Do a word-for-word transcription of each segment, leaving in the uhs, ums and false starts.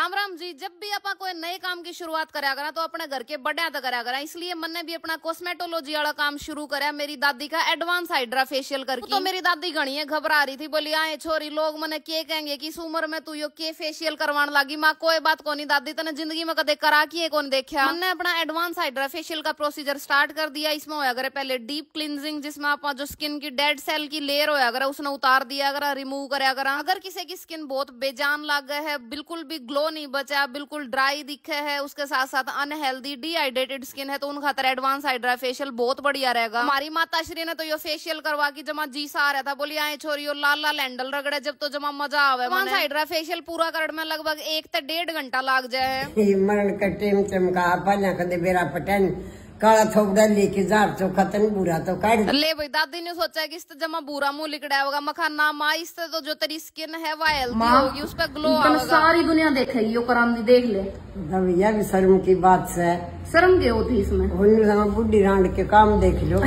राम राम जी। जब भी अपना कोई नए काम की शुरुआत करा करा तो अपने घर के बड़े तो करा करा, इसलिए मैंने भी अपना कॉस्मेटोलॉजी वाला काम शुरू करा मेरी दादी का एडवांस हाइड्रा फेशियल करके। तो मेरी दादी घनी है घबरा रही थी, बोली आए छोरी लोग मैंने के कहेंगे कि इस उम्र में तू यो के फेशियल करवाने लगी। माँ कोई बात को नहीं दादी, तने जिंदगी में कदे करा की कौन देखा। मैंने अपना एडवांस हाइड्रा फेशियल का प्रोसीजर स्टार्ट कर दिया। इसमें होया करे पहले डीप क्लींजिंग, जिसमें आप जो स्किन की डेड सेल की लेयर होया करे उसने उतार दिया करा, रिमूव करा करा। अगर किसी की स्किन बहुत बेजान लग गए है, बिल्कुल भी ग्लो नहीं बचा, बिल्कुल ड्राई दिखे है, उसके साथ साथ अनहेल्दी डिहाइड्रेटेड स्किन है, तो उन खातर एडवांस हाइड्रा फेशियल बहुत बढ़िया रहेगा। हमारी माता श्री ने तो यो फेशियल करवा की जमा जी सा आ रहा था, बोली आए छोरी लाल लाल हैंडल रगड़े जब तो जमा मजा आवे। एडवांस हाइड्रा फेशियल पूरा करने में लगभग एक से डेढ़ घंटा लग जाए। मरण का टेम चमका पहला कदे बेरा पटन काला थोप डाली की जार तो खतन बुरा तो काट ले भाई। दादी ने सोचा है कि इससे जमा बुरा मुंह लिकड़ा होगा। मखा ना माँ, इससे तो जो तेरी स्किन है वो हेल्दी होगी, उस पर ग्लो आएगा। सारी दुनिया देखेगी यो करांदी, देख ले। भैया भी शर्म की बात से शर्म क्या होती इसमें? बुढ़ी रांड के काम देख लो।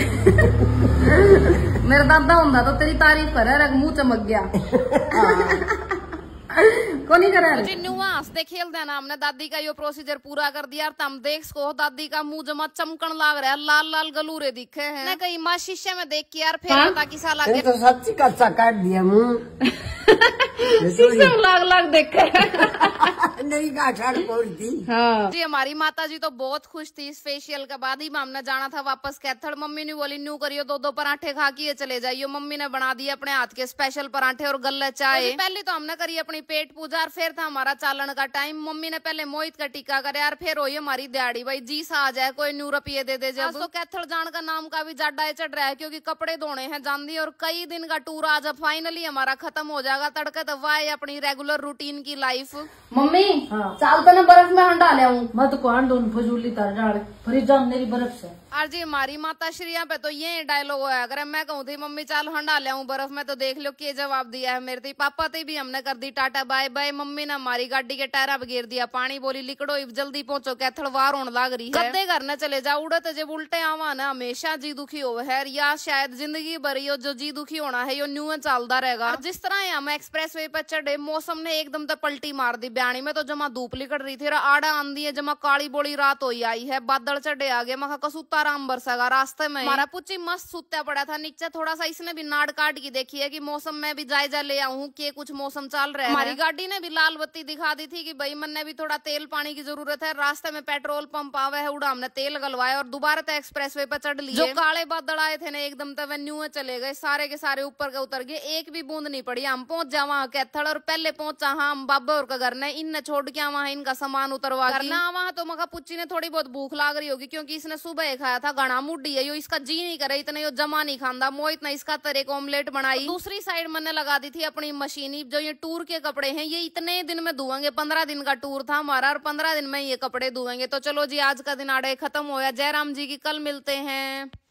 मेरा दादा होता तो तेरी तारीफ करे, मुंह चमक गया। कौन ही करे हंसते खेल देना। हमने दादी का यो प्रोसीजर पूरा कर दिया। तुम देख सको दादी का मुंह जमा चमकन लाग रहा है, लाल लाल गलूरे दिखे हैं। मैं कहीं माँ शीशे में देख के यार फिर पता किसा लगे तो सच्ची का अच्छा काट दिया मुंह। शीशे में लाग लाग देखे नहीं दी। हाँ। जी हमारी माता जी तो बहुत खुश थी इस फेशियल के बाद ही। हमने जाना था वापस कैथल। मम्मी ने बोली न्यू करियो, दो दो पराठे खा के चले जाइयो। मम्मी ने बना दिए अपने हाथ के स्पेशल पराठे और गल्ले चाय। पहले तो हमने करी अपनी पेट पूजा और फिर था हमारा चालन का टाइम। मम्मी ने पहले मोहित का टीका करे यार, फिर हुई हमारी दिहाड़ी। भाई जी सा आ जाए कोई न्यू रुपये दे दे। जब तो कैथल जान का नाम का भी जाडा चढ़ रहा है, क्योंकि कपड़े धोने हैं जानदी। और कई दिन का टूर आज फाइनली हमारा खत्म हो जाएगा। तड़के तो वाह अपनी रेगुलर रूटीन की लाइफ। मम्मी हाँ। चाल तो बर्फ में हंडा ले आऊं मत को हंडो फजूली तार डाल फरी जान मेरी बर्फ से। और जी हमारी माता श्रिया पे तो ये डायलॉग है, अगर मैं कहूँ थी मम्मी चाल हंडा ले आऊं बर्फ में, तो देख लो के जवाब दिया है मेरे थी। पापा ते भी हमने कर दी टाटा बाय बाय। मम्मी ने हमारी गाड़ी के टायरा बगेर दिया पानी, बोली लिकड़ो जल्दी पहुंचो कैथल वार होने लग रही है। कदे घर न चले जा उड़े जब उल्टे आवा ना हमेशा जी दुखी हो है, या शायद जिंदगी भरी हो जो जी दुखी होना है यो न्यू चलता रहेगा। जिस तरह हम एक्सप्रेस वे पे चढ़े, मौसम ने एकदम तो पलटी मार दी। ब्याणी में तो जमा धूप लिकड़ रही थी, आड़ा आंधी है, जमा काली बोली रात हो आई है, बादल चढ़े आगे। मखा कसूता राम बरसेगा रास्ते में। हमारा पुच्ची मस्त सुत्या पड़ा था नीचे, थोड़ा सा इसने भी नाड़ काट की देखी है कि मौसम में भी जायजा ले आऊं कि कुछ मौसम चल रहा है। हमारी गाड़ी ने भी लाल बत्ती दिखा दी थी कि भाई मैंने भी थोड़ा तेल पानी की जरूरत है। रास्ते में पेट्रोल पंप आवे है, उड़ा हमने तेल गलवाया और दोबारा तो एक्सप्रेस वे पे चढ़ लिए। जो काले बादल आए थे ना एकदम तो न्यू चले गए, सारे के सारे ऊपर के उतर गए, एक भी बूंद नहीं पड़ी। हम पहुंच जा वहाँ कैथल, और पहले पहुंचा हम बाबा और का घर ने, इन छोड़ के वहाँ इनका सामान उतरवा करना। वहाँ तो मखा पुच्ची ने थोड़ी बहुत भूख लाग रही होगी, क्योंकि इसने सुबह खाया था घना मुड्डी है, यो इसका जी नहीं करे इतने यो जमा नहीं खांदा। मोहित ने इसका तरह को ऑमलेट बनाई। दूसरी साइड मैंने लगा दी थी अपनी मशीनी। जो ये टूर के कपड़े हैं ये इतने दिन में धुएंगे, पंद्रह दिन का टूर था हमारा और पंद्रह दिन में ये कपड़े धुएंगे। तो चलो जी आज का दिन आड़े खत्म हो गया। जयराम जी की कल मिलते हैं।